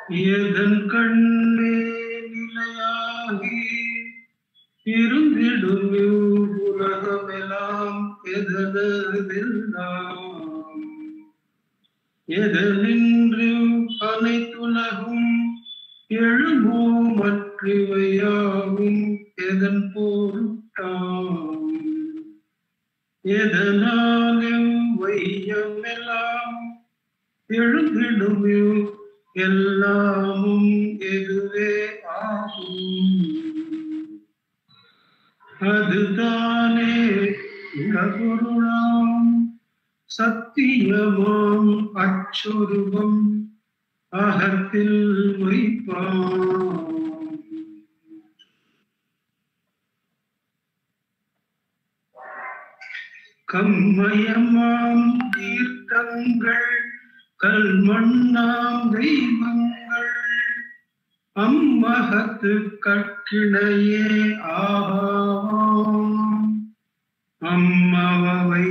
எதன் கண்ணே நிலையாகி இருந்திடும் உலகமெல்லாம் எதனதெல்லாம் எதனின்று அனைத்துலகும் எழுமோ மற்றவையாகும் எதன் பொருட்டாம் எதனாலே வையமெல்லாம் எழுந்திடும் எல்லாமும் எதுவே ஆகும் அதுதானே உலகுருளாம் சத்தியமாம் அச்சுருவம் அகத்தில் வைப்பாம். கம்மயமாம் தீர்த்தங்கள் கல்மண்ணாம் தெய்வங்கள் அம்மகத்து கற்கிணையே ஆகாம் அம்மவை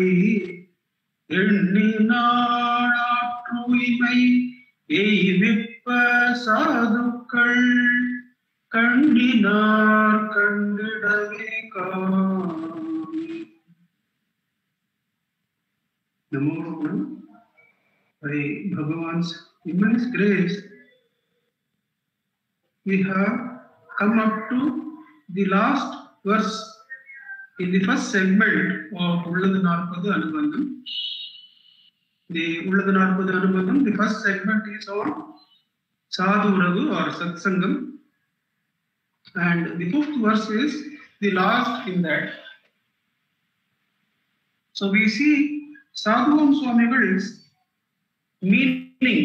எண்ணினாளாற்றுமை எய்விப்ப சாதுக்கள் கண்டினார் கண்டிடவே Namo Guru. By Bhagavan's immense grace, we have come up to the last verse in the first segment of Ulladu Narpadu Anubandham. The Ulladu Narpadu Anubandham, the first segment is on Sadhu Uravu or Satsangam, and the fifth verse is the last in that. So we see Sadhuvam Swamigal's meaning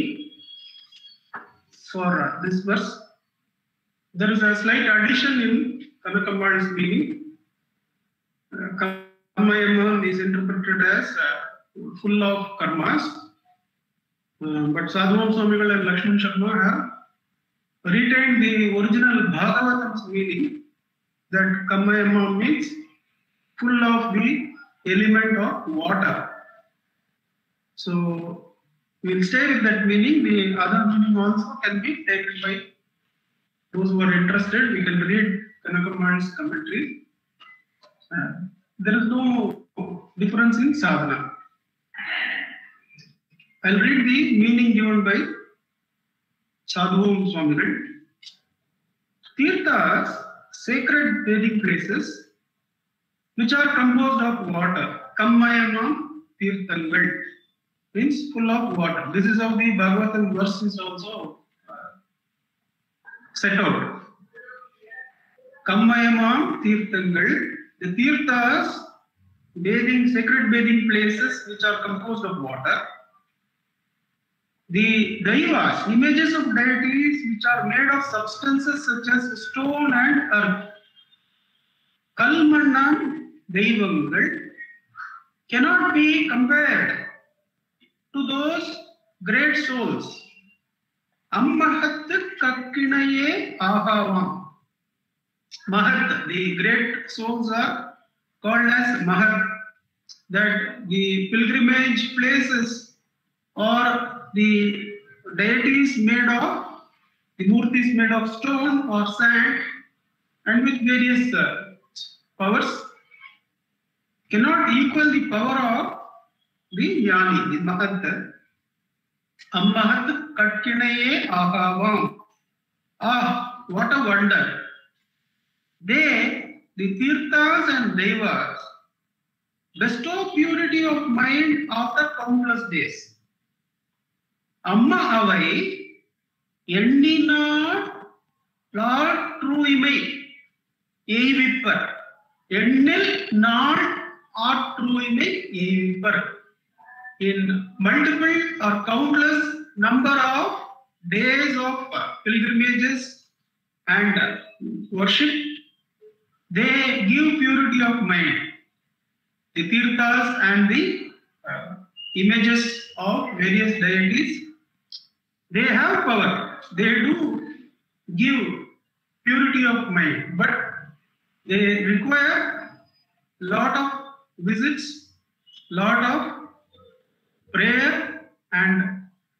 for this verse. There is a slight addition in Kanakambal's meaning. Kammayamam is interpreted as full of karmas, but Sadhuvam Swamigal and Lakshman Sharma have retained the original Bhagavatam's meaning, that Kammayamam means full of the element of water. So we will stay with that meaning. The other meaning also can be taken by those who are interested. We can read Kanakambal's commentary. There is no difference in sadhana. I'll read the meaning given by Sadhuvam Swamigal. Tirthas, sacred bathing places, which are composed of water. Kammayamam Tirthangal means full of water. This is how the Bhagavatam verse is also set out. Kammayamam Tirthangal, the Tirthas, sacred bathing places which are composed of water. The Daivas, images of deities which are made of substances such as stone and earth. Kalmannam Deivangal cannot be compared to those great souls. Ammahat Kakkinaye Ahavam. Mahat, the great souls are called as Mahat. That the pilgrimage places or the deities made of, the murtis made of stone or sand and with various powers cannot equal the power of the Jnani, the Mahat. Ammahat Katkinaye Ahavam. Ah, what a wonder. They, the Tirthas and Devas, bestow purity of mind after countless days. Amma avai எண்ணினார் லாற்றுமை எய்விப்பர். எண்ணில் நாள் ஆற்றுமை எய்விப்பர். In multiple or countless number of days of pilgrimages and worship, they give purity of mind. The Tirthas and the images of various deities, they have power. They do give purity of mind, but they require lot of visits, lot of prayer and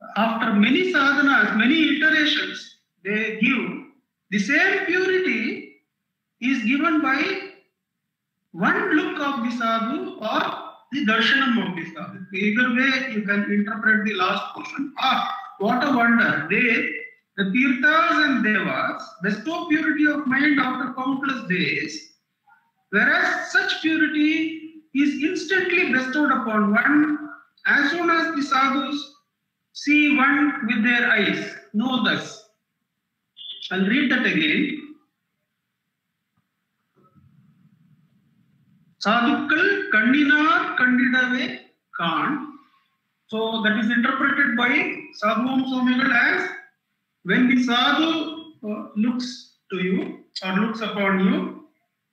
after many sadhanas, many iterations, they give the same purity is given by one look of the sadhu or the darshanam of the sadhu. Either way, you can interpret the last portion. What a wonder! The Tirthas and Devas bestow purity of mind after countless days, whereas such purity is instantly bestowed upon one as soon as the sadhus see one with their eyes. Know thus. I'll read that again. Sadhukal kandinar kandidave kan. So that is interpreted by Sadhu Swamigal as when the sadhu looks to you or looks upon you,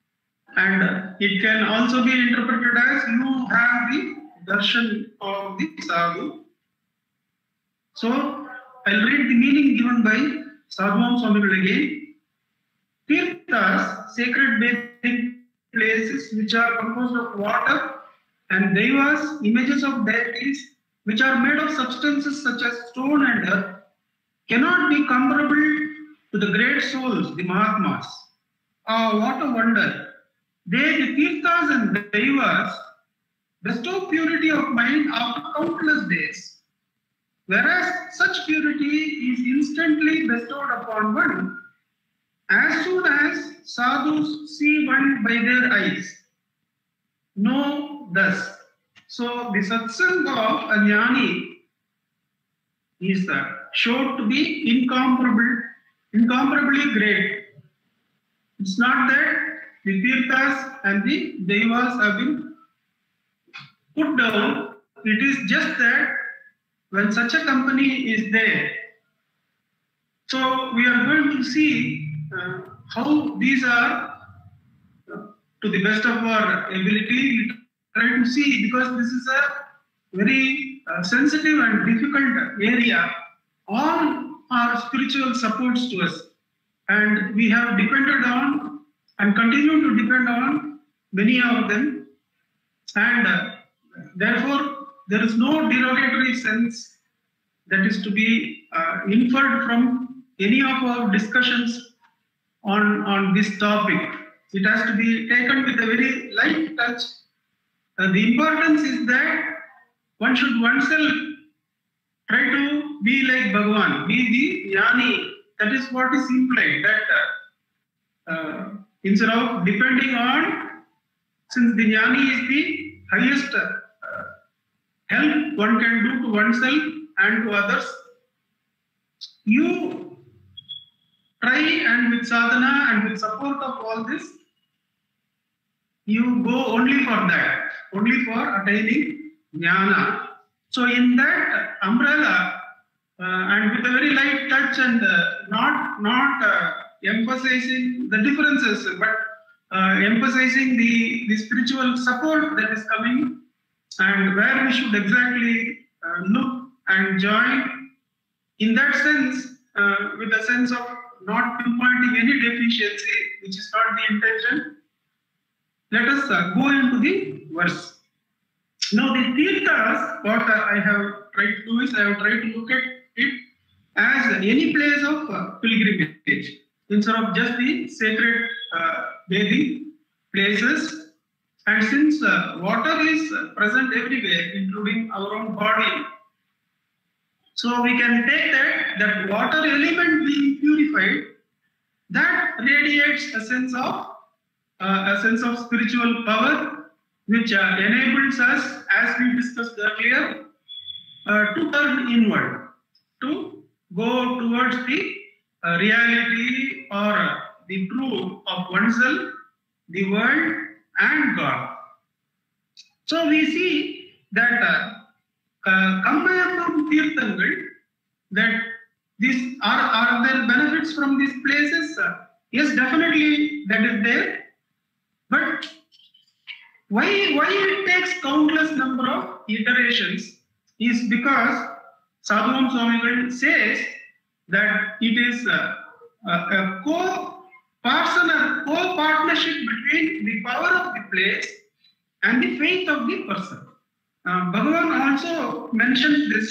and it can also be interpreted as you have the darshan of the sadhu. So I'll read the meaning given by Sadhu Swamigal again. Tirthas, sacred bathing places which are composed of water, and devas, images of deities which are made of substances such as stone and earth, cannot be comparable to the great souls, the Mahatmas. What a wonder! They, the Tirthas and Devas, bestow purity of mind after countless days, whereas such purity is instantly bestowed upon one as soon as sadhus see one by their eyes. Know thus. So the satsang of a jnani is shown to be incomparably great. It's not that the Tirthas and the Devas have been put down. It is just that when such a company is there. So we are going to see how these are, to the best of our ability, we try to see, because this is a very sensitive and difficult area. All are spiritual supports to us, and we have depended on and continue to depend on many of them, and therefore there is no derogatory sense that is to be inferred from any of our discussions on this topic. It has to be taken with a very light touch. The importance is that one should oneself try to be like Bhagavan, be the jnani. That is what is implied, that instead of depending on, since the jnani is the highest help one can do to oneself and to others, you try, and with sadhana and with support of all this, you go only for that, only for attaining jnana. So in that umbrella, and with a very light touch, and not emphasizing the differences, but emphasizing the spiritual support that is coming, and where we should exactly look and join. In that sense, with a sense of not pinpointing any deficiency, which is not the intention, let us go into the verse. Now the Tirthas, what I have tried to do is, I have tried to look at it as any place of pilgrimage, instead of just the sacred bathing places. And since water is present everywhere, including our own body, so we can take that water element being purified, that radiates a sense of spiritual power, which enables us, as we discussed earlier, to turn inward, to go towards the reality or the truth of oneself, the world, and God. So we see that compared to Tirthangal, that these are there benefits from these places? Yes, definitely that is there. But why it takes countless number of iterations is because Sadhu Swamigal says that it is a co-partnership between the power of the place and the faith of the person. Bhagavan also mentions this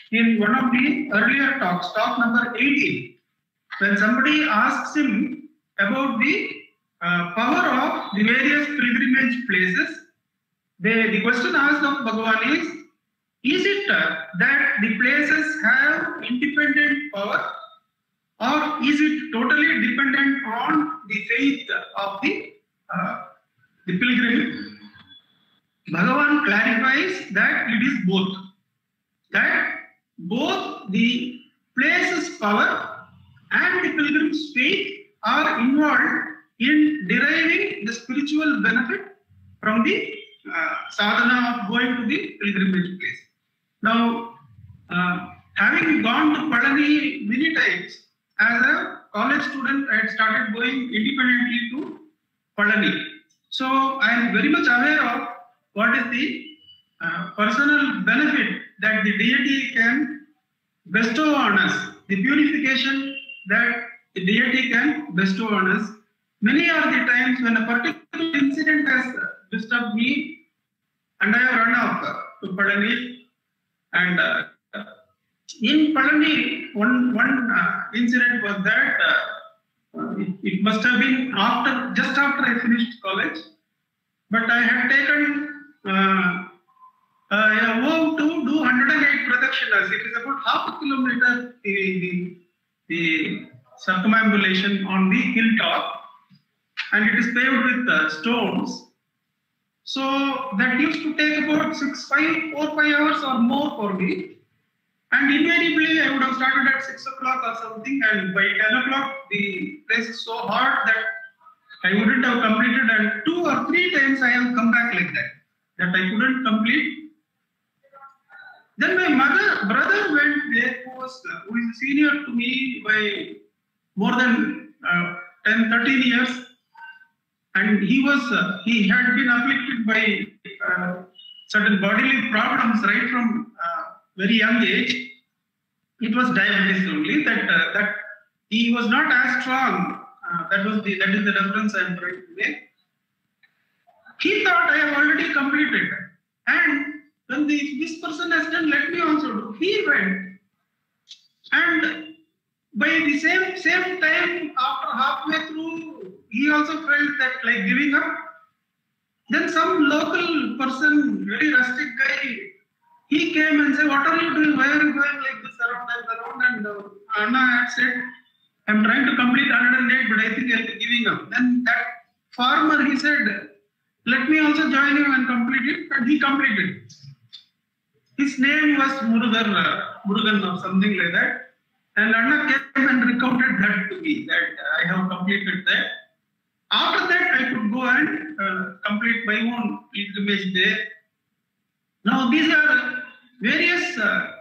in one of the earlier talks, talk number 18, when somebody asks him about the power of the various pilgrimage places, the question asked of Bhagavan is it that the places have independent power, or is it totally dependent on the faith of the pilgrim? Bhagavan clarifies that it is both. That both the place's power and the pilgrim's faith are involved in deriving the spiritual benefit from the sadhana of going to the pilgrimage place. Now, having gone to Palani many times, as a college student, I had started going independently to Palani. So I am very much aware of what is the personal benefit that the deity can bestow on us, the purification that the deity can bestow on us. Many are the times when a particular incident has disturbed me and I have run off to Palani. And in Palani, one incident was that it must have been just after I finished college, but I had taken a vow to do 108 pradakshinas. It is about half a kilometer the circumambulation on the hilltop, and it is paved with stones. So that used to take about 4 or 5 hours or more for me. And invariably, I would have started at 6 o'clock or something, and by 10 o'clock, the place is so hard that I wouldn't have completed. And 2 or 3 times I have come back like that I couldn't complete. Then my brother went there, who is senior to me by more than 10, 13 years. And he had been afflicted by certain bodily problems right from very young age. It was diabetes only, that he was not as strong. That is the reference I am trying to make. He thought I have already completed, and when this person has done, let me also do. He went, and by the same time, after halfway through, he also felt that like giving up. Then some local person, very rustic guy, he came and said, "What are you doing? Why are you going like this around and around?" And Anna had said, "I'm trying to complete 108, but I think I'll be giving up." Then that farmer, he said, "Let me also join you and complete it," and he completed it. His name was Murugan or something like that. And Anna came and recounted that to me, that I have completed that. After that, I could go and complete my own pilgrimage there. Now, these are various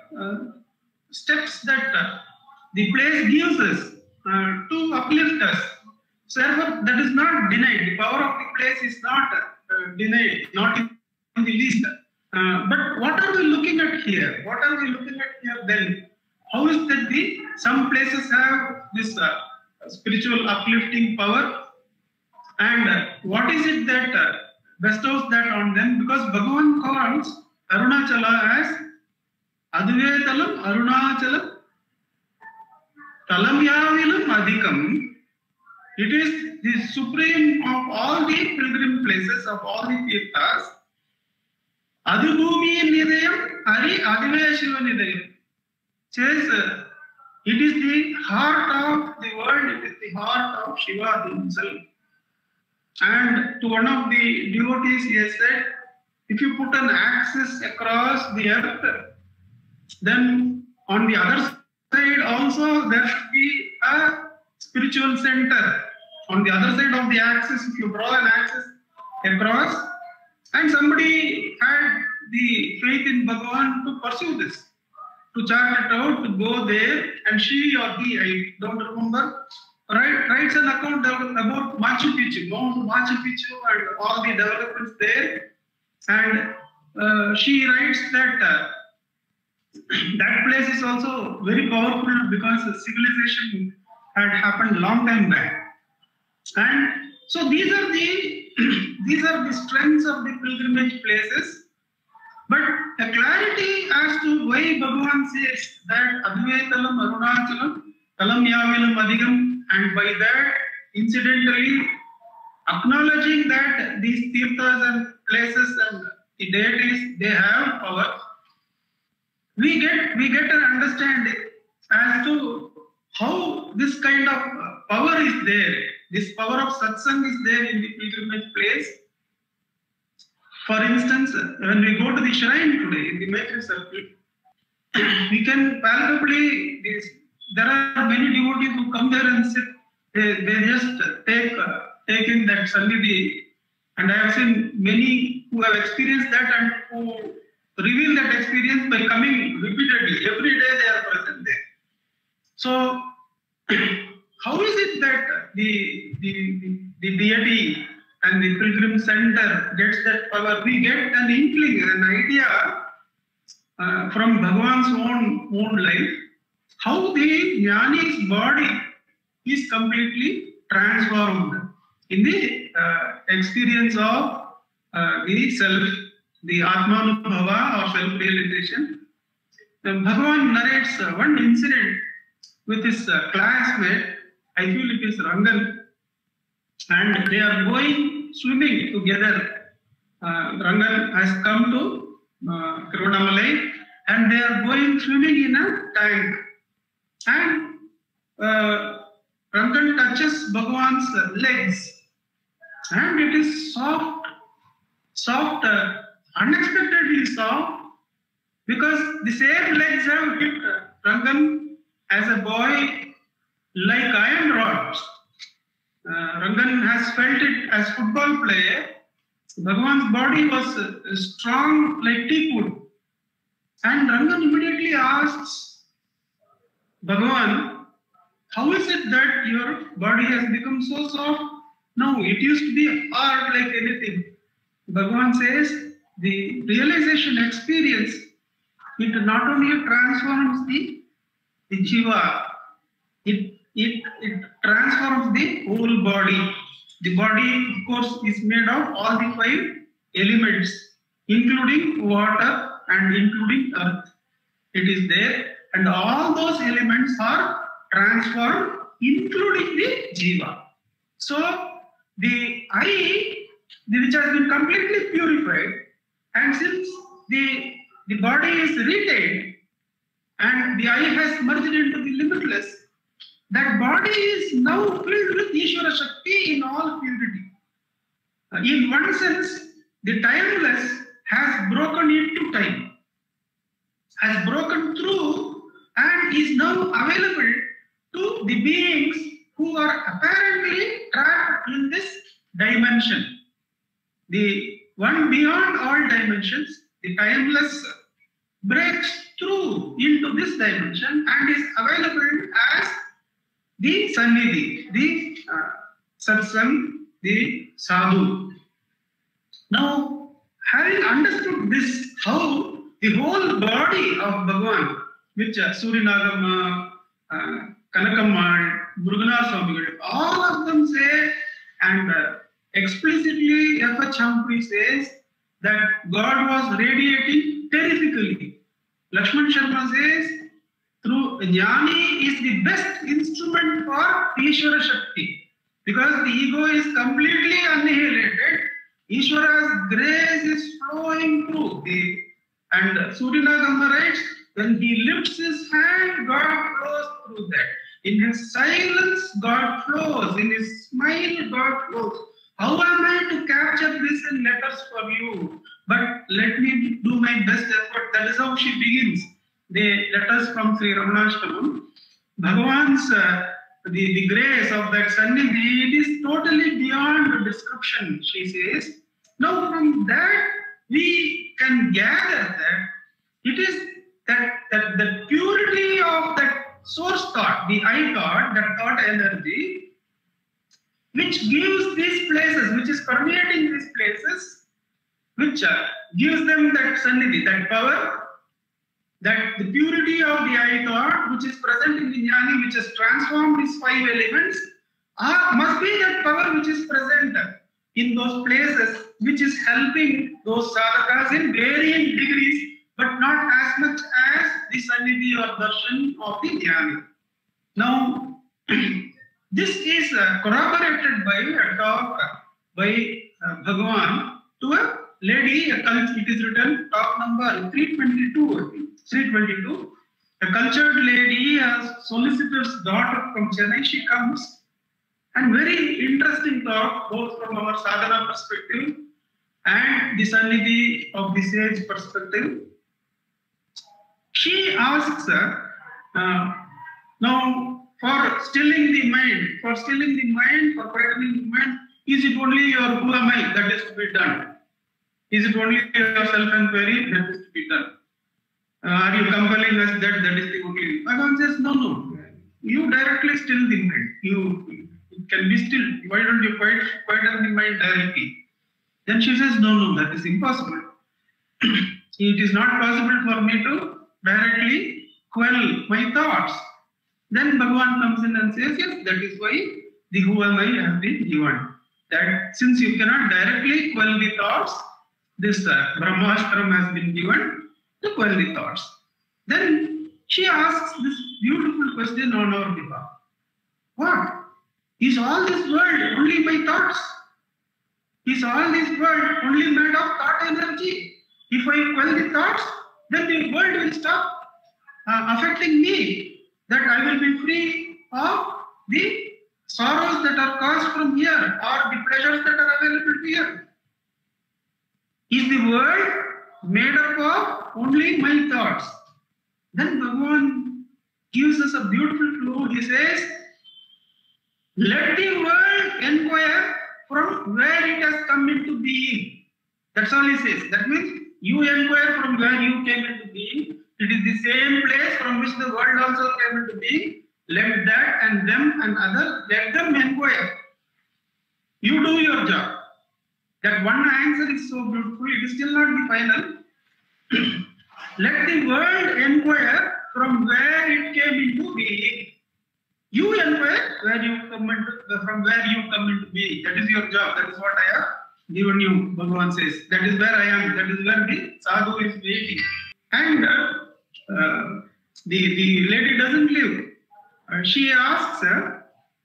steps that the place gives us to uplift us. So, therefore, that is not denied. The power of the place is not denied, not in the least. But what are we looking at here? What are we looking at here then? How is that some places have this spiritual uplifting power? And what is it that bestows that on them? Because Bhagavan calls Arunachala as Advaitalam Arunachalam Talamyavilam Adhikam. It is the supreme of all the pilgrim places, of all the tirthas. Adhubhumi Nidayam Ari Adiveshiva Nidayam. Says it is the heart of the world, it is the heart of Shiva himself. And to one of the devotees, he has said, if you put an axis across the earth, then on the other side also there should be a spiritual center. On the other side of the axis, if you draw an axis across, and somebody had the faith in Bhagavan to pursue this, to chart it out, to go there, and she or he, I don't remember, writes an account about Machu Picchu, Mount Machu Picchu and all the developments there. And she writes that that place is also very powerful because the civilization had happened long time back. And so these are the strengths of the pilgrimage places. But a clarity as to why Bhagavan says that Advaitalam Arunachalam Talam Yamilam Adigam, and by that incidentally acknowledging that these tirthas and places and the deities, they have power, we get an understanding as to how this kind of power is there. This power of satsang is there in the pilgrimage place. For instance, when we go to the shrine today in the Maitri circle, we can palpably, there are many devotees who come there and sit. They just take in that sannidhi, and I have seen many who have experienced that and who reveal that experience by coming repeatedly. Every day they are present there. So, how is it that the deity and the pilgrim center gets that power? We get an inkling, an idea from Bhagavan's own life, how the jnani's body is completely transformed in the experience of the self, the Atmanubhava or self-realization. Bhagavan narrates one incident with his classmate, I feel it is Rangan, and they are going swimming together. Rangan has come to Tiruvannamalai and they are going swimming in a tank. And Rangan touches Bhagavan's legs and it is soft, unexpectedly soft, because the same legs have hit Rangan as a boy like iron rods. Rangan has felt it as football player. Bhagavan's body was strong like teakwood. And Rangan immediately asks Bhagavan, how is it that your body has become so soft? No, it used to be hard like anything. Bhagavan says, the realization experience, it not only transforms the jiva, it transforms the whole body. The body, of course, is made of all the 5 elements, including water and including earth. It is there, and all those elements are transformed, including the jiva. So, the eye, which has been completely purified, and since the body is retained, and the eye has merged into the limitless, that body is now filled with Ishvara Shakti in all purity. In one sense, the timeless has broken into time, has broken through, and is now available to the beings who are apparently trapped in this dimension. The one beyond all dimensions, the timeless breaks through into this dimension and is available as the Sannidhi, the Satsang, the Sadhu. Now, having understood this, how the whole body of Bhagavan, which Surinagama, Kanakammal, Murugana Swamigal, all of them say, and explicitly F.H. Humphrey says that God was radiating terrifically. Lakshman Sharma says, through Jnani is the best instrument for Ishvara Shakti, because the ego is completely annihilated. Ishvara's grace is flowing through. And Surinagama writes, when he lifts his hand, God flows through that. In his silence, God flows. In his smile, God flows. How am I to capture this in letters for you? But let me do my best effort. That is how she begins the letters from Sri Ramanashtamam. Bhagavan's the grace of that Sannidhi, it is totally beyond description, she says. Now from that we can gather that it is that the purity of that source thought, the I thought, that thought energy, which gives these places, which is permeating these places, which gives them that Sannidhi, that power, that the purity of the I thought, which is present in the Jnani, which has transformed these 5 elements, must be that power which is present in those places, which is helping those sadhakas in varying degrees, but not as much as the Sannidhi or Darshan of the Jnani. Now, this is corroborated by a talk by Bhagavan to a lady. It is written, talk number 322. 322. A cultured lady, a solicitor's daughter from Chennai, she comes, and very interesting talk, both from our sadhana perspective and the Sannidhi of the sage perspective. She asks her, now for stilling the mind, for quietening the mind, is it only your who am I that is to be done? Is it only your self-inquiry that is to be done? Are you compelling us that is the only? Bhagavan says, no. You directly still the mind. It can be still. Why don't you quieten the mind directly? Then she says, no, that is impossible. It is not possible for me to directly quell my thoughts. Then Bhagavan comes in and says, yes, that is why the who am I has been given. That since you cannot directly quell the thoughts, this Brahmastram has been given to quell the thoughts. Then she asks this beautiful question on our behalf. What? Is all this world only my thoughts? Is all this world only made of thought energy? If I quell the thoughts, then the world will stop affecting me. That I will be free of the sorrows that are caused from here or the pleasures that are available here. Is the world made up of only my thoughts? Then Bhagavan gives us a beautiful clue. He says, let the world inquire from where it has come into being. That's all he says. That means you inquire from where you came into being. It is the same place from which the world also came into being. Let that and them and others, let them inquire. You do your job. That one answer is so beautiful, it is still not the final. Let the world inquire from where it came into being. You inquire from where you come into being. That is your job. That is what I have given you, Bhagavan says. That is where I am. That is where the sadhu is waiting. And the lady doesn't leave. She asks her,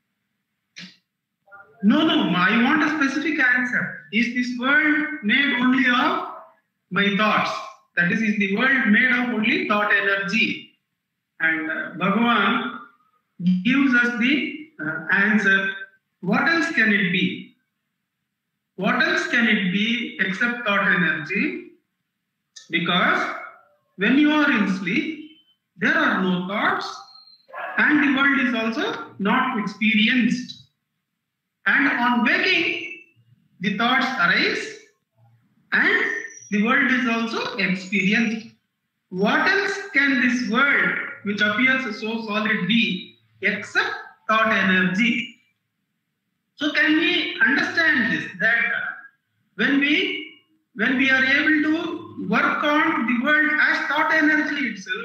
no, I want a specific answer. Is this world made only of my thoughts? That is the world made of only thought energy? And Bhagavan gives us the answer. What else can it be? What else can it be except thought energy? Because when you are in sleep, there are no thoughts, and the world is also not experienced. And on waking, the thoughts arise, and the world is also experienced. What else can this world, which appears so solid, be except thought energy? So can we understand this, that when we are able to work on the world as thought energy itself,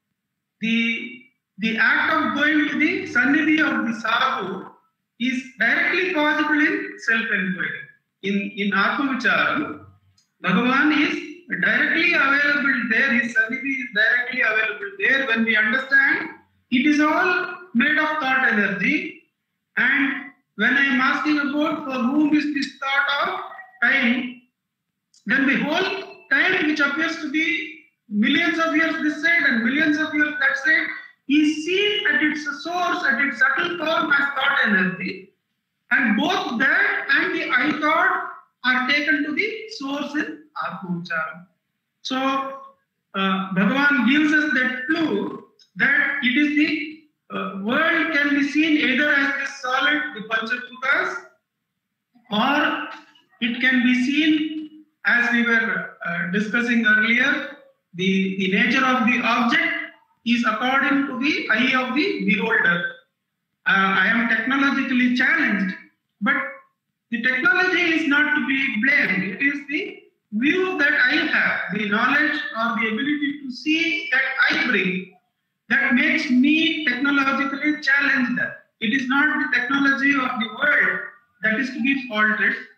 the act of going to the Sannidhi of the sadhu is directly possible in self-inquiry. In Atma Vicharam, Bhagavan is directly available there, his Sannidhi is directly available there. When we understand, it is all made of thought energy. And when I am asking about for whom is this thought of time, then the whole time, which appears to be millions of years this side and millions of years that side, is seen at its source, at its subtle form as thought energy. And both that and the I thought are taken to the source in Atma Vicharam. So Bhagavan gives us that clue that it is the world can be seen either as the solid, the Panchabhutas, or it can be seen, as we were discussing earlier, the nature of the object is according to the eye of the beholder. I am technologically challenged, but the technology is not to be blamed. It is the view that I have, the knowledge or the ability to see that I bring, that makes me technologically challenged. It is not the technology of the world that is to be faulted.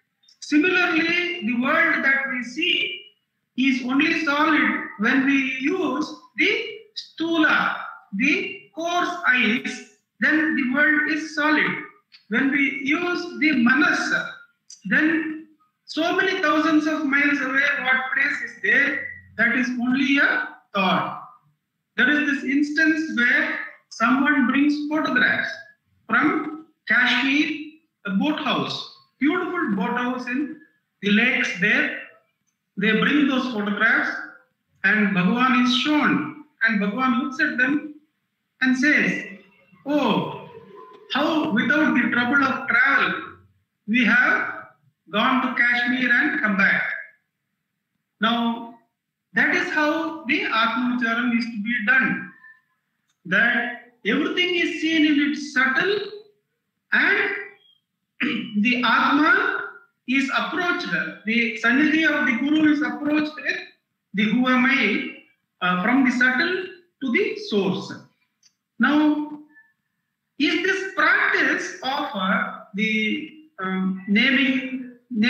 Similarly, the world that we see is only solid when we use the stula, the coarse ice, then the world is solid. When we use the manas, then so many thousands of miles away, what place is there? That is only a thought. There is this instance where someone brings photographs from Kashmir, a boathouse, beautiful boathouse in the lakes there. They bring those photographs and Bhagavan is shown, and Bhagavan looks at them and says, oh, how without the trouble of travel we have gone to Kashmir and come back. Now, that is how the Atmavicharam is to be done. That everything is seen in its subtle, and the Atma is approached, the Sannidhi of the Guru is approached with the who am I, from the subtle to the source. Now, is this practice of the naming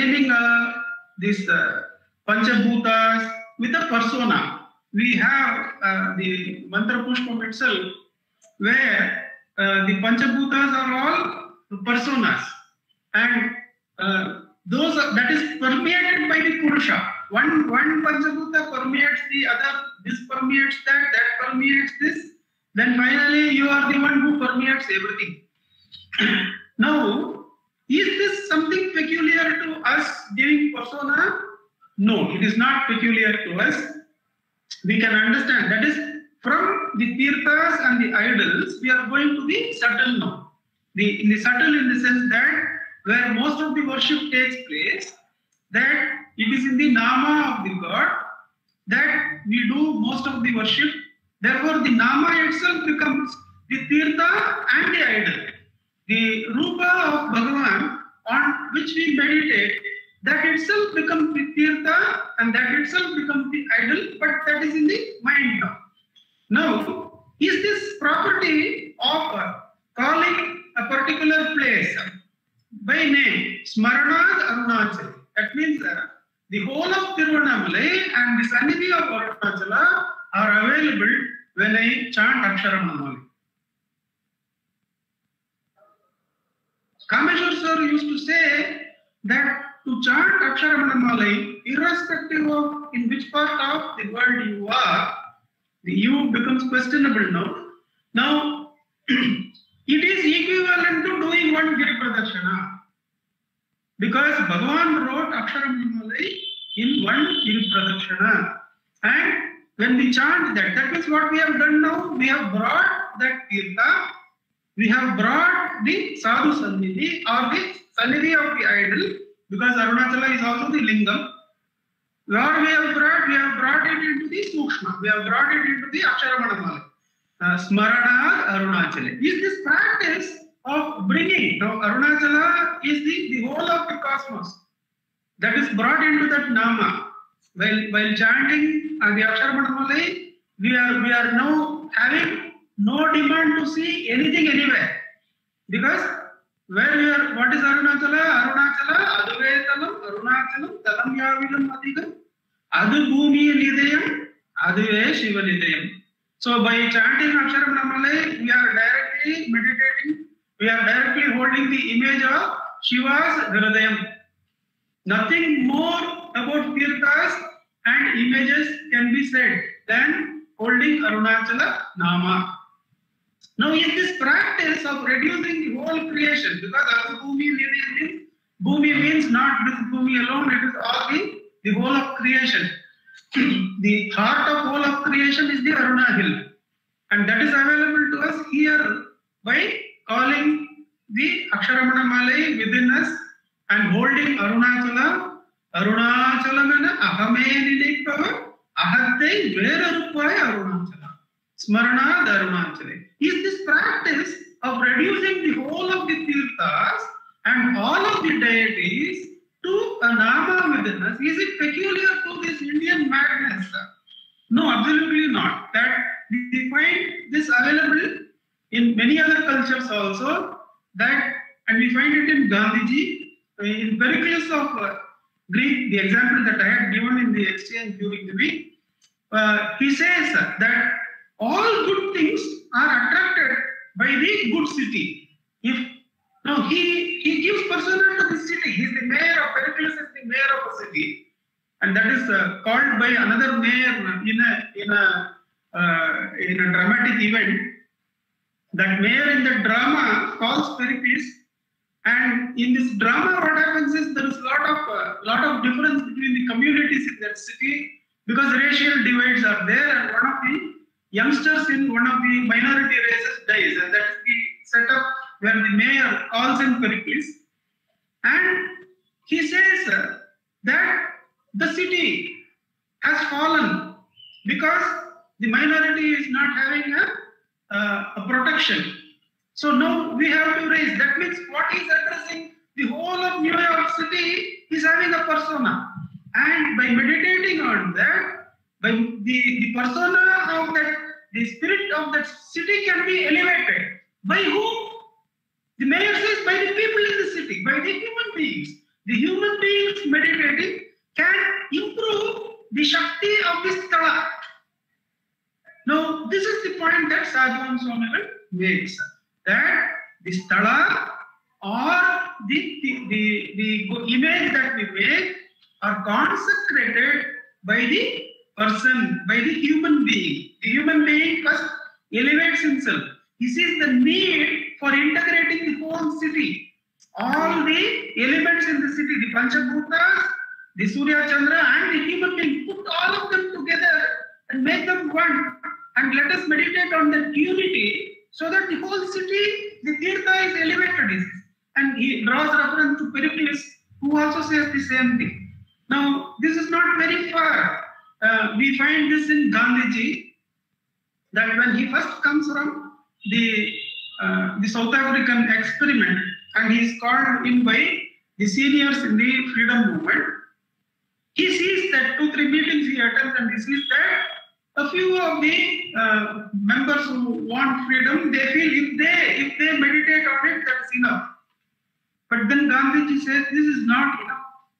this Panchabhutas with a persona? We have the Mantra Pushpam itself, where the Panchabhutas are all personas, and those that is permeated by the Purusha. One Panchabhuta permeates the other, this permeates that, that permeates this, then finally you are the one who permeates everything. Now, is this something peculiar to us giving persona? No, it is not peculiar to us. We can understand that is from the tirthas and the idols, we are going to the subtle now. In the subtle, in the sense that where most of the worship takes place, that it is in the nama of the God that we do most of the worship. Therefore, the nama itself becomes the tirtha and the idol. The rupa of Bhagavan on which we meditate, that itself becomes the tirtha and that itself becomes the idol, but that is in the mind now. Now, is this property of calling a particular place by name Smaranad Arunachal? That means the whole of Tiruvannamalai and the Sannidhi of Arunachala are available when I chant Aksharamanamalai. Kameshwar sir used to say that to chant Aksharamanamalai, irrespective of in which part of the world you are, the you becomes questionable now. Now, it is equivalent to doing one Giri Pradakshana. Because Bhagavan wrote Aksharamanamalai in one Giri Pradakshana. And when we chant that, that means what we have done now, we have brought that Tirtha, we have brought the Sadhu Sannidhi or the Sannidhi of the idol, because Arunachala is also the Lingam. What we have brought it into the Sukshma, we have brought it into the Aksharamanamalai. Smarana Arunachala. Is this practice of bringing, now Arunachala is the whole of the cosmos that is brought into that nama. While chanting the Aksharamanamalai, we are now having no demand to see anything anywhere. Because where we are, what is Arunachala? Arunachala, Aduvetalam, Arunachalam, Talam Yavidam Adhigam, Adu Bhumi Nidayam, Aduve Shiva Nidayam. So by chanting Aksharamanamalai, we are directly meditating, we are directly holding the image of Shiva's Hridayam. Nothing more about Tirthas and images can be said than holding Arunachala Nama. Now, in this practice of reducing the whole creation, because Bhumi means not this Bhumi alone, it is all the whole of creation. The heart of whole of creation is the Aruna hill, and that is available to us here by calling the Aksharamanamalai within us and holding Arunachala. Arunachalamana Ahame Nidikava Ahate Verarupaya Arunachala. Smarana Arunachala. Is this practice of reducing the whole of the Tirthas and all of the deities to a Nama within us, is it peculiar to this Indian madness? No, absolutely not. That we find this available in many other cultures also, that, and we find it in Gandhiji, in Pericles of Greek, the example that I had given in the exchange during the week, he says that all good things are attracted by the good city. If now he gives persona to the city, he is the mayor of Pericles, is the mayor of a city, and that is called by another mayor in a dramatic event. That mayor in the drama calls Pericles, and in this drama, what happens is there is a lot of difference between the communities in that city because racial divides are there, and one of the youngsters in one of the minority races dies, and that is the setup where the mayor calls in Pericles, and he says that the city has fallen because the minority is not having a protection. So now we have to raise. That means what he is addressing, the whole of New York City is having a persona. And by meditating on that, by the persona of that, the spirit of that city can be elevated. By whom? The mayor says by the people in the city, by the human beings. The human beings meditating can improve the Shakti of this Sthala. Now, this is the point that Sadhguru Swamigal makes, that the Sthala or the image that we make are consecrated by the person, by the human being. The human being first elevates himself. He sees the need for integrating the whole city. All the elements in the city, the Panchabhutas, the Surya Chandra, and the human being, put all of them together and make them one. And let us meditate on that unity so that the whole city, the Tirtha is elevated. And he draws reference to Pericles, who also says the same thing. Now, this is not very far. We find this in Gandhiji, that when he first comes from the South African experiment, and he is called in by the seniors in the freedom movement, he sees that 2-3 meetings he attends, and he sees that a few of the members who want freedom, they feel if they meditate on it, that's enough. But then Gandhiji says this is not enough.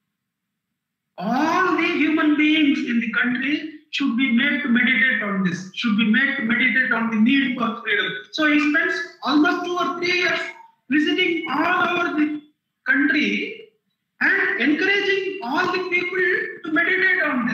All the human beings in the country should be made to meditate on this, should be made to meditate on the need for freedom. So he spends almost 2 or 3 years visiting all over the country and encouraging all the people to meditate on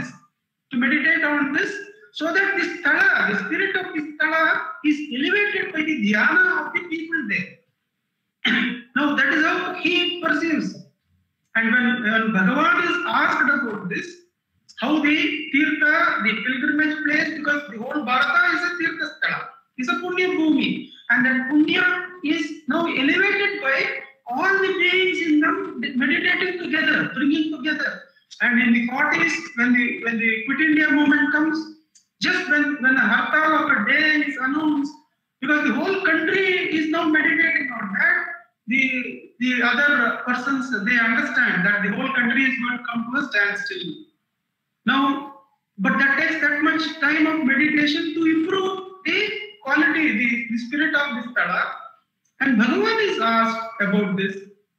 this, so that this Sthala, the spirit of this Sthala, is elevated by the dhyana of the people there. Now that is how he perceives. And when Bhagavan is asked about this, how the Tirtha, the pilgrimage place, because the whole Bharata is a Tirtha Sthala, is a Punya Bhumi, and that Punya is now elevated by all the beings in them meditating together, bringing together. And in the 40s, when the Quit India movement comes, just when the Hartal of a day is announced, because the whole country is now meditating on that, the other persons, they understand that the whole country is going to come to a standstill. Now, but that takes that much time of meditation to improve the quality, the spirit of this Sthala. And Bhagavan is asked about this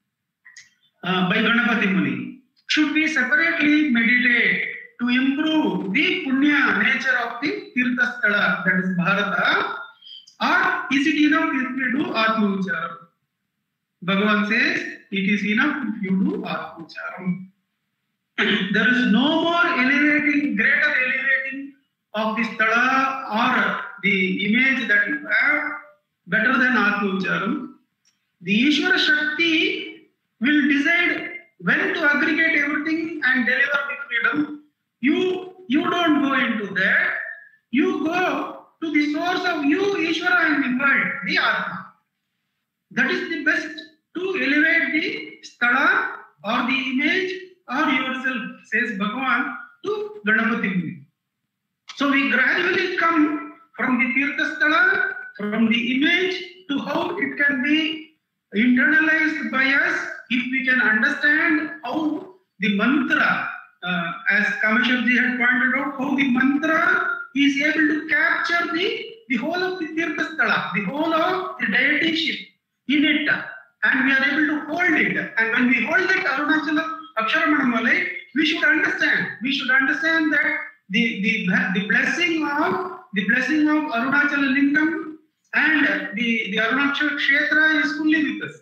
by Ganapati Muni. Should we separately meditate to improve the Punya nature of the Tirtha Sthala, that is Bharata, or is it enough if we do Atma Vicharam? Bhagavan says, it is enough if you do Atma Vicharam. There is no more greater elevating of the Sthala or the image that you have better than Atma Vicharam. The Ishvara Shakti will decide when to aggregate everything and deliver the freedom. You don't go into that. You go to the source of you, Ishvara, and the world, the Atma. That is the best to elevate the Sthala or the image or yourself, says Bhagavan to Ganapati Muni. So we gradually come from the Tirtha Sthala, from the image, to how it can be internalized by us if we can understand how the mantra, as Kameshwarji had pointed out, how the mantra is able to capture the whole of the Tirtha Sthala, the whole of the deityship in it. and we are able to hold it. And when we hold that Arunachala Aksharamanamale, we should understand. We should understand that the blessing of Arunachala Lingam and the Arunachala Kshetra is fully with us.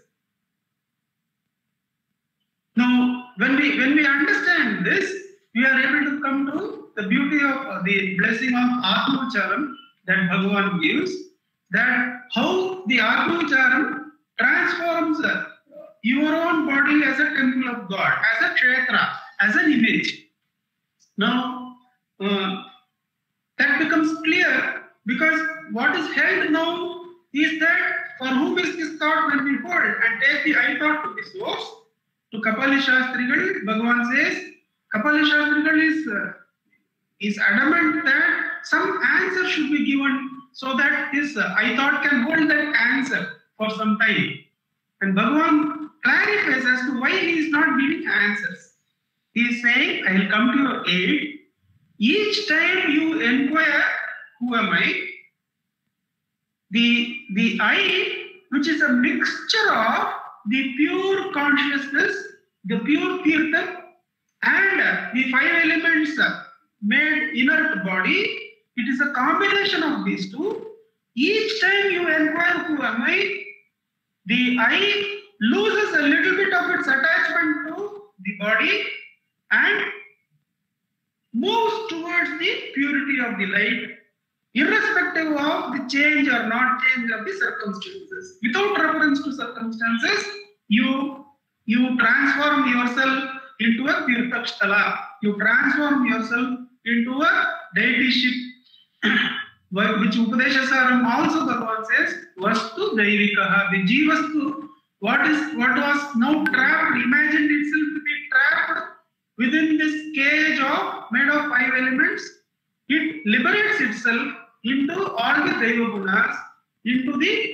Now, when we understand this, we are able to come to the beauty of the blessing of Atmacharam that Bhagavan gives, that how the Atmacharam transforms your own body as a temple of God, as a kshetra, as an image. Now, that becomes clear because what is held now is that for whom is this thought when we hold and take the I thought to the source, to Kapali Shastrigal, Bhagavan says, Kapali Shastrigal is adamant that some answer should be given so that his I thought can hold that answer for some time. And Bhagavan clarifies as to why he is not giving answers. He is saying, I will come to your aid. Each time you inquire, who am I? The I, which is a mixture of the pure consciousness, the pure Tirtham, and the five elements made inert body, it is a combination of these two. Each time you inquire, who am I? The I loses a little bit of its attachment to the body and moves towards the purity of the light, irrespective of the change or not change of the circumstances. Without reference to circumstances, you transform yourself into a Tirthakshtala. You transform yourself into a deityship, which Upadeshasaram also Bhagavan says, Vastu Daivikaha, the Jivastu, what was now trapped, imagined itself to be trapped within this cage made of five elements, it liberates itself into all the Daiva Gunas, into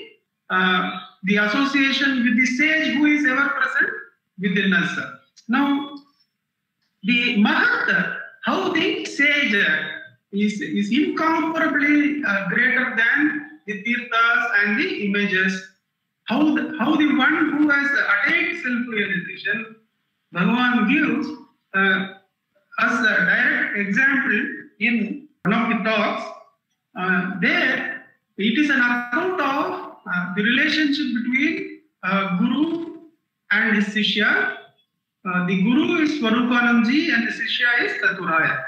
the association with the sage who is ever present within us. Now, the Mahat, how the sage is incomparably greater than the Tirthas and the images. How the one who has attained self-realization, Bhagavan gives us a direct example in one of the talks. There, it is an account of the relationship between Guru and his Sishya. The Guru is Swarupanandji and the Sishya is Taturaya.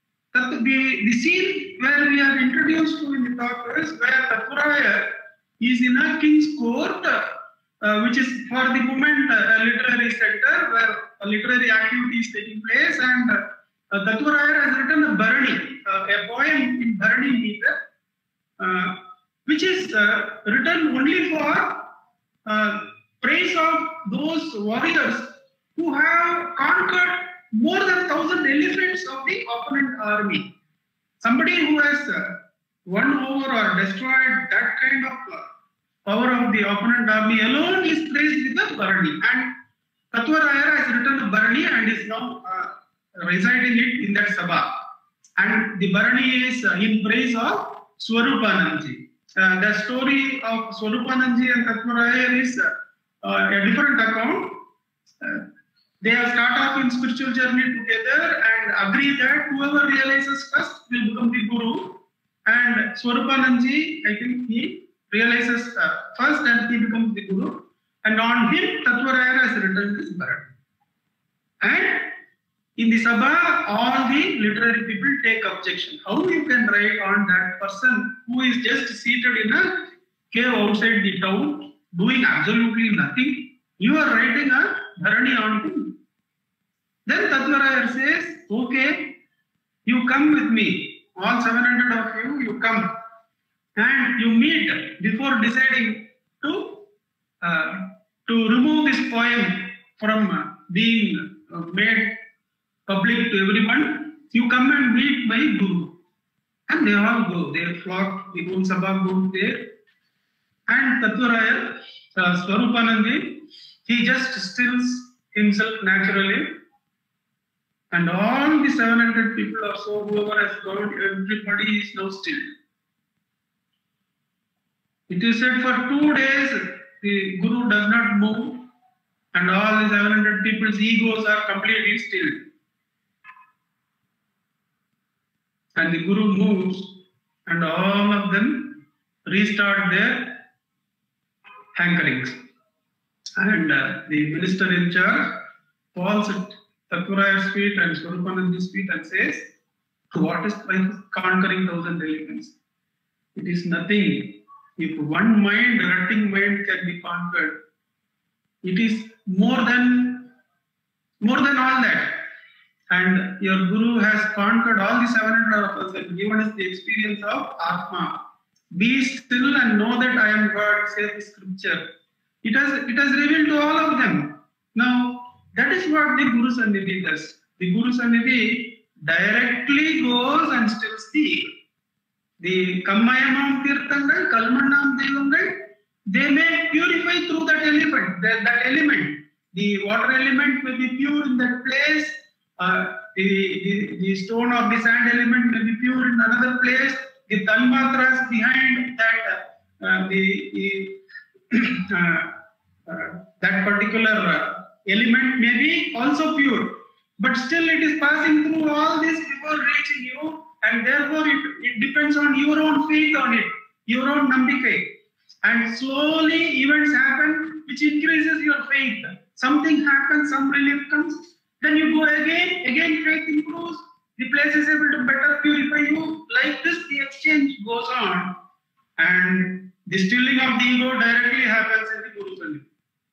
The scene where we are introduced to in the talk is where Taturaya is in a king's court, which is for the moment a literary center where a literary activity is taking place, and Taturaya has written a Bharani, a poem in Bharani meter, which is written only for praise of those warriors who have conquered more than 1,000 elephants of the opponent army. Somebody who has won over or destroyed that kind of power of the opponent army alone is praised with the Bharani. And Tattvaraya has written a Bharani and is now reciting it in that Sabha. And the Bharani is in praise of Swarupanandji. The story of Swarupanandji and Tattvaraya is a different account. They have started off in spiritual journey together and agree that whoever realizes first will become the Guru. And Swarupanandji, I think he realizes first and he becomes the Guru. And on him, Tattvaraya has written this Bharani. And in the Sabha, all the literary people take objection. How you can write on that person who is just seated in a cave outside the town, doing absolutely nothing? You are writing a Bharani on him. Then Tattvaraya says, okay, you come with me. All 700 of you, you come. And you meet before deciding to remove this poem from being made public to everyone. You come and meet my Guru. And they all go. They flock, the whole Sabha goes there. And Tattvaraya, Swarupanandji, he just stills himself naturally. And all the 700 people or so, whoever has gone, everybody is now still. It is said for 2 days, the Guru does not move and all the 700 people's egos are completely still. And the Guru moves and all of them restart their hankerings. And the minister in charge falls at Thakurayar's feet and Swarupananda's feet and says, what is conquering 1,000 elements? It is nothing. If one mind, rutting mind, can be conquered, it is more than all that. And your Guru has conquered all the 700 of us and given us the experience of Atma. Be still and know that I am God, says the scripture. It has revealed to all of them. Now, that is what the Guru Sannidhi does. The Guru Sannidhi directly goes and stills the Kammayanam Tirthangal, Kalmannam Devangal, they may purify through that element. That element. The water element may be pure in that place. The stone or the sand element may be pure in another place. The tanmatras behind that that particular element may be also pure, but still it is passing through all this before reaching you, and therefore it depends on your own faith on it, your own nambikai. And slowly events happen which increases your faith. Something happens, some relief comes, then you go again faith improves, the place is able to better purify you. Like this, the exchange goes on, and the stilling of the ego directly happens in the Guru Sannidhi.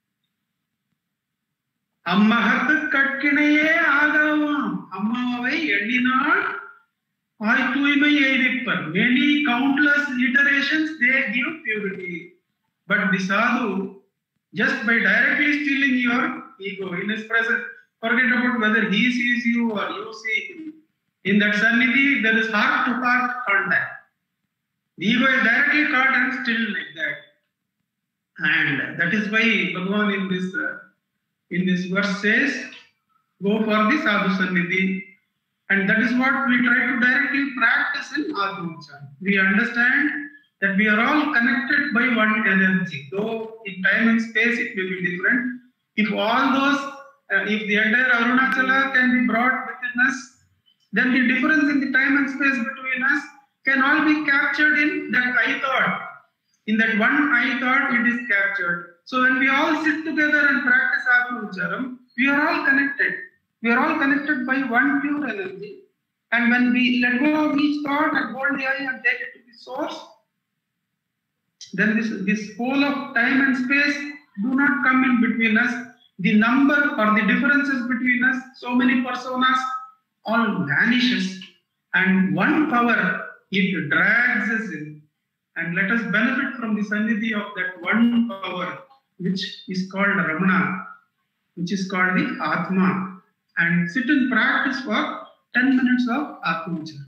Ammahathu katkinaye agavam, ammavai eddinal I tuimai eidipar. Many countless iterations they give purity. But the sadhu, just by directly stealing your ego in his presence, forget about whether he sees you or you see him. In that Sannidhi, there is heart-to-heart contact. The ego is directly caught and still like that. And that is why Bhagavan in this verse says, go for the sadhu Sannidhi. And that is what we try to directly practice in Atmachan. We understand that we are all connected by one energy. Though in time and space it may be different. If all those, if the entire Arunachala can be brought within us, then the difference in the time and space between us can all be captured in that I thought. In that one I thought it is captured. So when we all sit together and practice Atmacharam, we are all connected. We are all connected by one pure energy. And when we let go of each thought and hold the eye and take it to the source, then this whole of time and space do not come in between us. The number or the differences between us, so many personas, all vanishes. And one power, it drags us in. And let us benefit from the Sannidhi of that one power, which is called Ramana, which is called the Atma. And sit in practice for 10 minutes of Atmachan.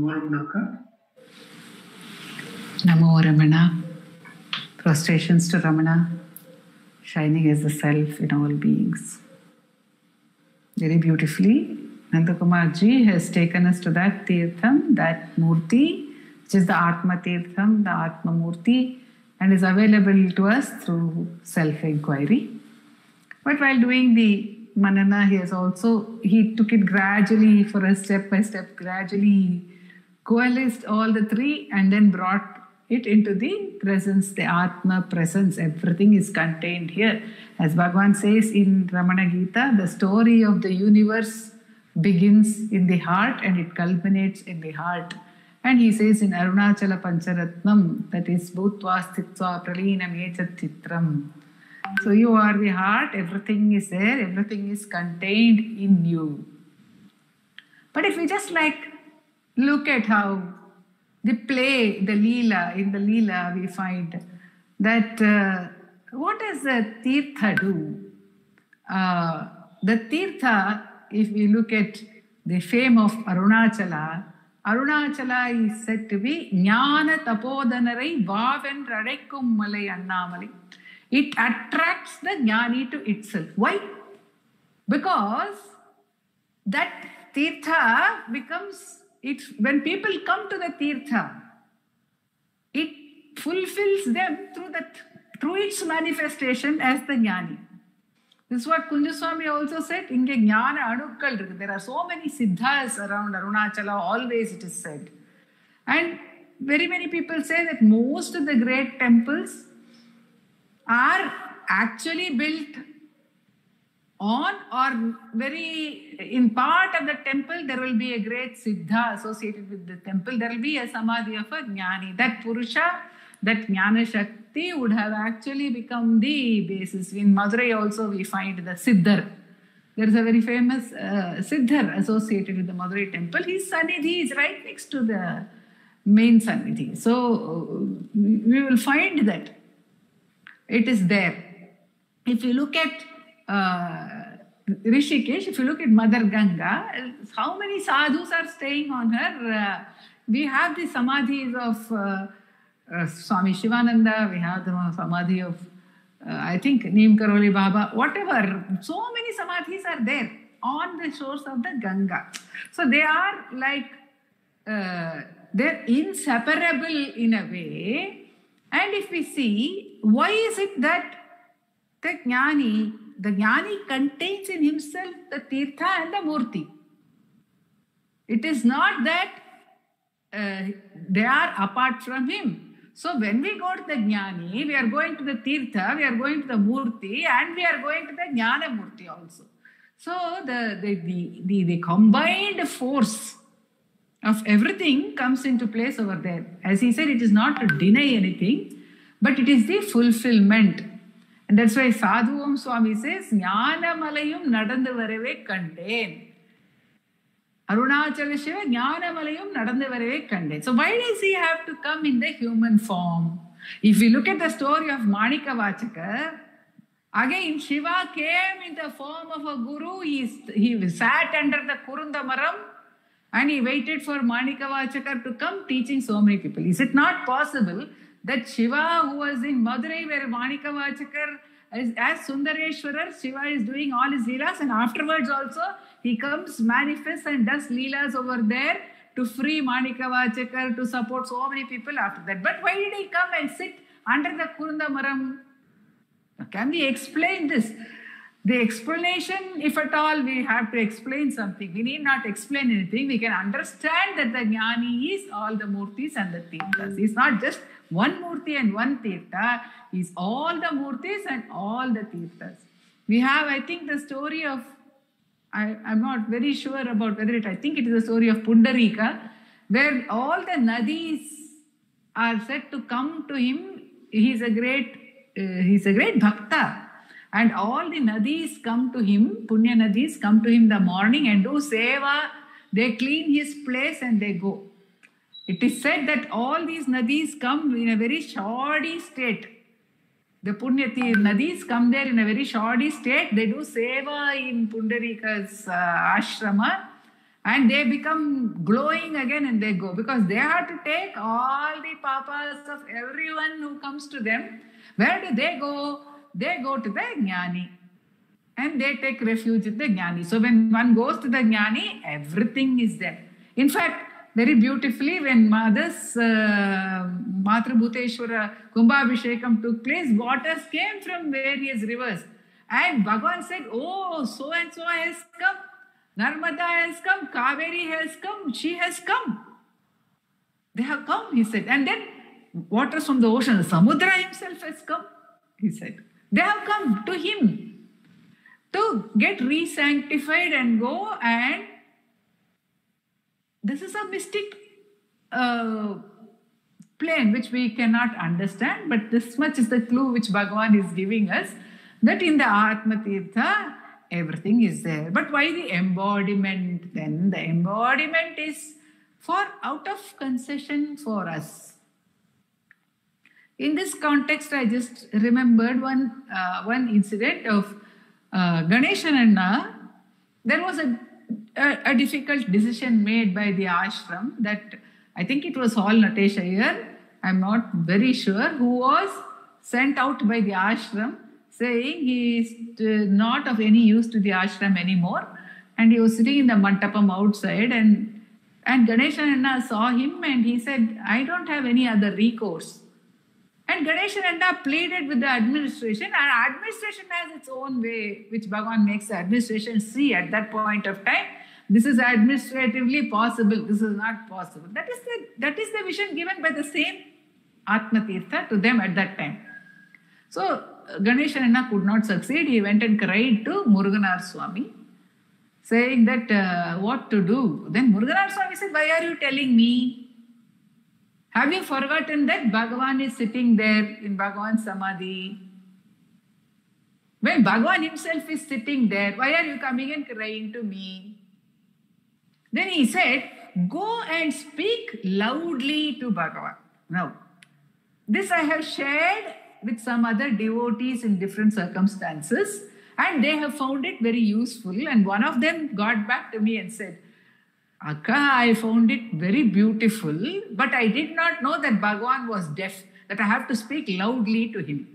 Ramana. Namo Ramana. Prostrations to Ramana, shining as the self in all beings. Very beautifully, Nandakumar ji has taken us to that Tirtham, that Murti, which is the Atma Tirtham, the Atma Murti, and is available to us through self-inquiry. But while doing the Manana, he took it gradually for us, step by step, gradually coalesced all the three and then brought it into the presence, the Atma presence. Everything is contained here. As Bhagavan says in Ramana Gita, the story of the universe begins in the heart and it culminates in the heart. And he says in Arunachala Pancharatnam, that is Bhutva Sthitva Pralinam Echat Chitram. So you are the heart, everything is there, everything is contained in you. But if we just look at how the play, the Leela, in the Leela we find that what does the Tirtha do? The Tirtha, if we look at the fame of Arunachala, Arunachala is said to be Jnana Tapodanarai Vavendrarekkum Malai Annamalai. It attracts the Jnani to itself. Why? Because that Tirtha becomes, when people come to the Tirtha, it fulfills them through its manifestation as the Jnani. This is what Kunjaswami also said. Inge Jnana Anukkal. There are so many Siddhas around Arunachala, always it is said. And very many people say that most of the great temples are actually built on or in part of the temple there will be a great Siddha associated with the temple. There will be a Samadhi of a Jnani. That Purusha, that Jnana Shakti would have actually become the basis. In Madurai also we find the Siddhar. There is a very famous Siddhar associated with the Madurai temple. His Sannidhi is right next to the main Sannidhi. So we will find that it is there. If you look at Rishikesh, if you look at Mother Ganga, how many sadhus are staying on her? We have the samadhis of Swami Shivananda, we have the samadhi of, I think, Neem Karoli Baba, whatever. So many samadhis are there on the shores of the Ganga. So they are they're inseparable in a way. And if we see, why is it that the Jnani contains in himself the Tirtha and the Murti? It is not that they are apart from him. So when we go to the Jnani, we are going to the Tirtha, we are going to the Murti, and we are going to the Jnana Murti also. So the combined force of everything comes into place over there. As he said, it is not to deny anything, but it is the fulfillment. And that's why Sadhuvam Swami says, Jnana Malayum Nadandu Varave Kanden. Arunachala Shiva Jnana Malayum Nadandu Varave Kanden. So why does he have to come in the human form? If we look at the story of Manikavachaka, again Shiva came in the form of a guru. He sat under the Kurunda Maram and he waited for Manikavachaka to come teaching so many people. Is it not possible that Shiva, who was in Madurai where Manikavachakar, as Sundareshwarar, Shiva is doing all his leelas, and afterwards also he comes, manifests and does leelas over there to free Manikavachakar, to support so many people after that. But why did he come and sit under the Kurunda Maram? Can we explain this? The explanation, if at all we have to explain something, we need not explain anything. We can understand that the Jnani is all the Murtis and the Tirthas. He is not just one Murti and one Tirtha. He is all the Murtis and all the Tirthas. We have, I think, the story of, I'm not very sure about whether I think it is the story of Pundarika, where all the Nadis are said to come to him. He's a great Bhakta. And all the Nadis come to him, Punya Nadis come to him in the morning and do seva. They clean his place and they go. It is said that all these Nadis come in a very shoddy state. The Punya Nadis come there in a very shoddy state. They do seva in Pundarika's ashrama. And they become glowing again and they go, because they have to take all the papas of everyone who comes to them. Where do they go? They go to the Jnani. And they take refuge in the Jnani. So when one goes to the Jnani, everything is there. In fact, very beautifully, when Mother's Matrabhuteshwara Kumbhabhishekam took place, waters came from various rivers. And Bhagavan said, oh, so and so has come. Narmada has come, Kaveri has come, she has come. They have come, he said. And then waters from the ocean, Samudra himself has come, he said. They have come to him to get re-sanctified and go, and this is a mystic plane which we cannot understand, but this much is the clue which Bhagavan is giving us, that in the Atma Tirtha, everything is there. But why the embodiment then? The embodiment is for out of concession for us. In this context, I just remembered one incident of Ganeshananna. There was a difficult decision made by the ashram that I think it was Hall Natesh Iyer, I'm not very sure, who was sent out by the ashram saying he is not of any use to the ashram anymore, and he was sitting in the mantapam outside, and Ganeshananna saw him and he said, I don't have any other recourse. And Ganeshananna pleaded with the administration, and administration has its own way, which Bhagavan makes the administration see at that point of time. This is administratively possible, this is not possible. That is the vision given by the same Atma Tirtha to them at that time. So Ganeshananna could not succeed. He went and cried to Muruganar Swami, saying that what to do. Then Muruganar Swami said, why are you telling me? Have you forgotten that Bhagavan is sitting there in Bhagavan's Samadhi? When Bhagavan himself is sitting there, why are you coming and crying to me? Then he said, go and speak loudly to Bhagavan. Now, this I have shared with some other devotees in different circumstances, and they have found it very useful. And one of them got back to me and said, Akka, I found it very beautiful, but I did not know that Bhagavan was deaf, that I have to speak loudly to him.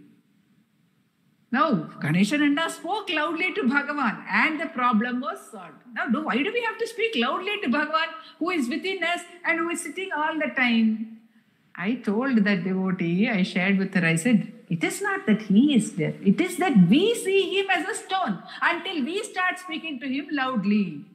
Now, Ganeshananna spoke loudly to Bhagavan and the problem was solved. Now, why do we have to speak loudly to Bhagavan who is within us and who is sitting all the time? I told that devotee, I shared with her, I said, it is not that he is deaf. It is that we see him as a stone until we start speaking to him loudly.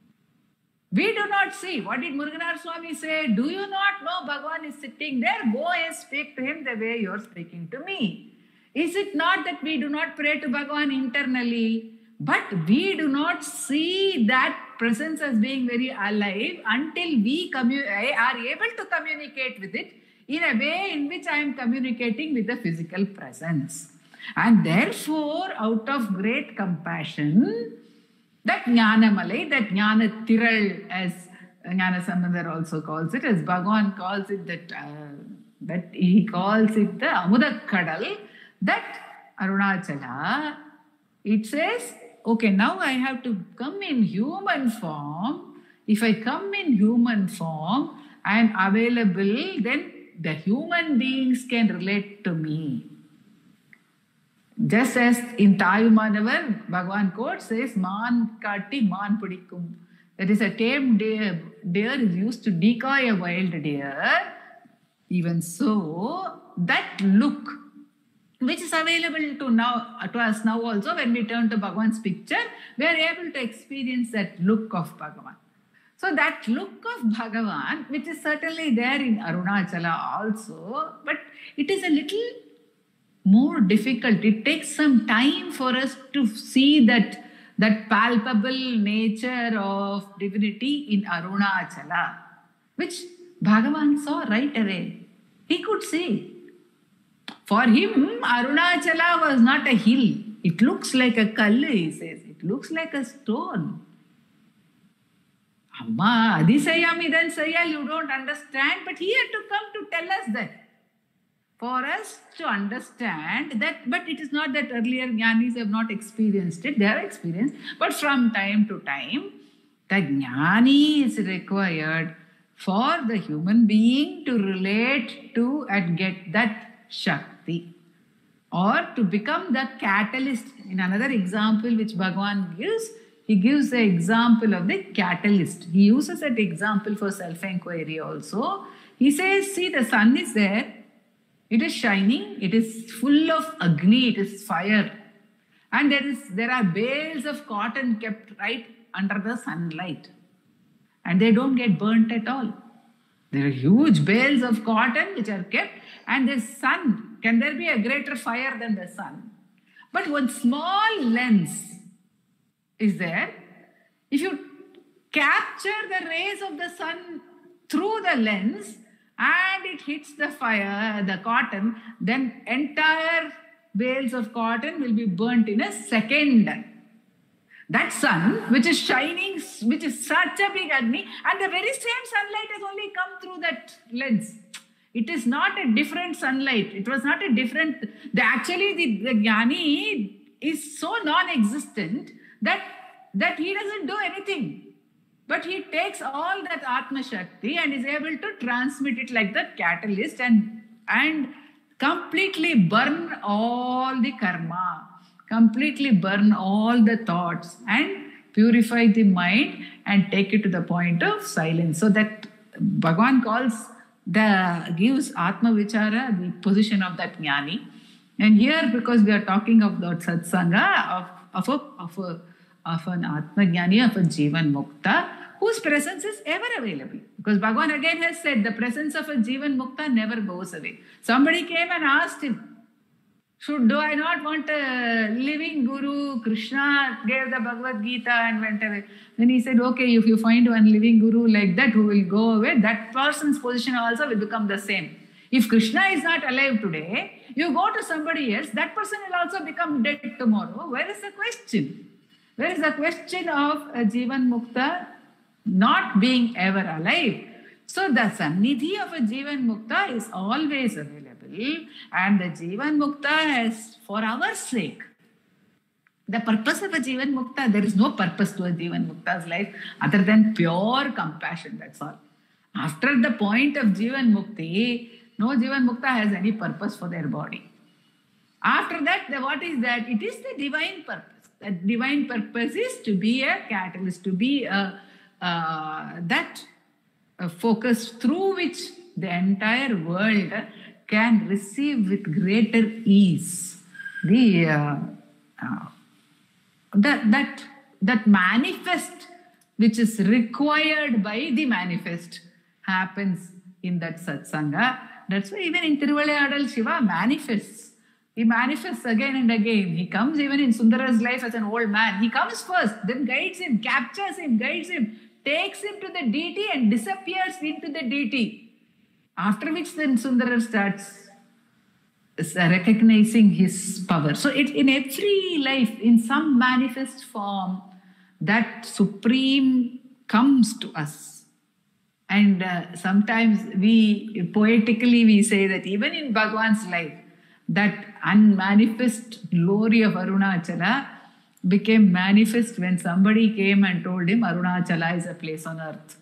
We do not see. What did Muruganar Swami say? Do you not know Bhagavan is sitting there? Go and speak to him the way you are speaking to me. Is it not that we do not pray to Bhagavan internally, but we do not see that presence as being very alive until we are able to communicate with it in a way in which I am communicating with the physical presence. And therefore, out of great compassion, that Jnanamalai, that Jnana Tiral, as Jnana Sambandhar also calls it, as Bhagavan calls it, that he calls it the Amudak Kadal, that Arunachala, it says, okay, now I have to come in human form. If I come in human form, I am available, then the human beings can relate to me. Just as in Tayumanavar, Bhagavan quote says, Man katti man pudikkum. That is, a tame deer is used to decoy a wild deer. Even so, that look, which is available to us now also, when we turn to Bhagavan's picture, we are able to experience that look of Bhagavan. So that look of Bhagavan, which is certainly there in Arunachala also, but it is a little more difficult. It takes some time for us to see that palpable nature of divinity in Arunachala, which Bhagavan saw right away. He could see. For him, Arunachala was not a hill. It looks like a kallu, he says. It looks like a stone. Amma, Adisayam Idansaya, you don't understand, but he had to come to tell us that. For us to understand that, but it is not that earlier Jnanis have not experienced it, they have experienced, but from time to time, The jnani is required for the human being to relate to and get that Shakti, or to become the catalyst. In another example which Bhagavan gives, he gives the example of the catalyst. He uses that example for self-inquiry also. He says, see, the sun is there, it is shining, it is full of Agni, it is fire. And there are bales of cotton kept right under the sunlight. And they don't get burnt at all. There are huge bales of cotton which are kept, and the sun, can there be a greater fire than the sun? But one small lens is there. If you capture the rays of the sun through the lens and it hits the fire, the cotton, then entire bales of cotton will be burnt in a second. That sun, which is shining, which is such a big Agni, and the very same sunlight has only come through that lens. It is not a different sunlight. It was not a different... the jnani is so non-existent that he doesn't do anything. But he takes all that Atma Shakti and is able to transmit it like the catalyst and completely burn all the karma, completely burn all the thoughts and purify the mind and take it to the point of silence. So that Bhagavan gives Atma Vichara the position of that jnani. And here, because we are talking about satsanga of an Atma Jnani, of a Jivan Mukta, whose presence is ever available. Because Bhagavan again has said, the presence of a Jivan Mukta never goes away. Somebody came and asked him, do I not want a living Guru? Krishna gave the Bhagavad Gita and went away. Then he said, okay, if you find one living Guru like that who will go away, that person's position also will become the same. If Krishna is not alive today, you go to somebody else, that person will also become dead tomorrow. Where is the question? Where is the question of a Jivan Mukta not being ever alive? So the Sannidhi of a Jivan Mukta is always available. And the Jivan Mukta is for our sake. The purpose of a Jivan Mukta, there is no purpose to a Jivan Mukta's life other than pure compassion, that's all. After the point of Jivan Mukti, no Jivan Mukta has any purpose for their body. After that, what is that? It is the divine purpose. That divine purpose is to be a catalyst, to be a focus through which the entire world can receive with greater ease that manifest which is required by the manifest happens in that satsanga. That's why even in Tiruvalayadal, Shiva manifests. He manifests again and again. He comes even in Sundara's life as an old man. He comes first, then guides him, captures him, guides him, takes him to the deity and disappears into the deity. After which then Sundara starts recognizing his power. So in every life, in some manifest form, that Supreme comes to us. And sometimes poetically we say that even in Bhagavan's life, that unmanifest glory of Arunachala became manifest when somebody came and told him Arunachala is a place on earth.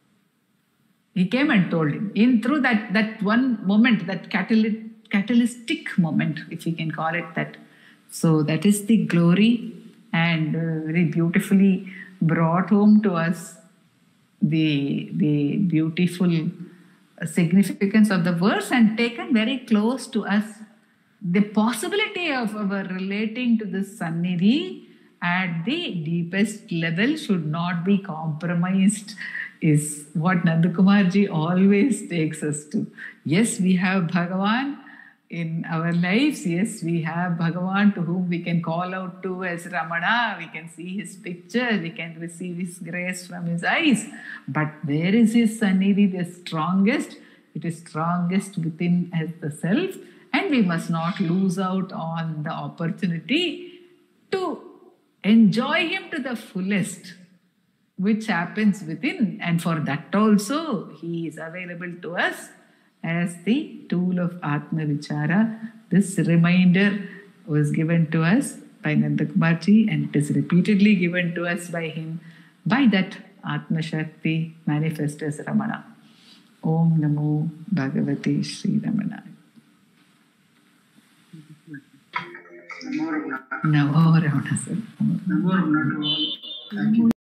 He came and told him. Through that one moment, that catalytic moment, if we can call it that. So that is the glory, and very beautifully brought home to us the beautiful significance of the verse, and taken very close to us the possibility of our relating to this Sannidhi at the deepest level should not be compromised, is what Nandakumarji always takes us to. Yes, we have Bhagavan in our lives. Yes, we have Bhagavan to whom we can call out to as Ramana. We can see his picture. We can receive his grace from his eyes. But where is his Sannidhi the strongest? It is strongest within as the self. And we must not lose out on the opportunity to enjoy him to the fullest, which happens within. And for that also, he is available to us as the tool of Atma Vichara. This reminder was given to us by Nandakumarji, and it is repeatedly given to us by him, by that Atma Shakti manifest as Ramana. Om Namo Bhagavate Sri Ramana. Namo Ramana. Namo Ramana. Namo Ramana to all. Thank you.